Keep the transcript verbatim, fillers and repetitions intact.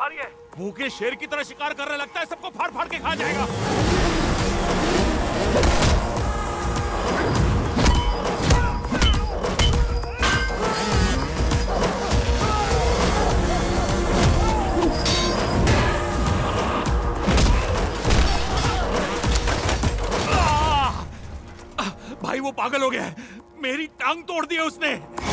भारी है। भूखे शेर की तरह शिकार करने लगता है, सबको फाड़ फाड़ के खा जाएगा। भाई वो पागल हो गया है, मेरी टांग तोड़ दी है उसने।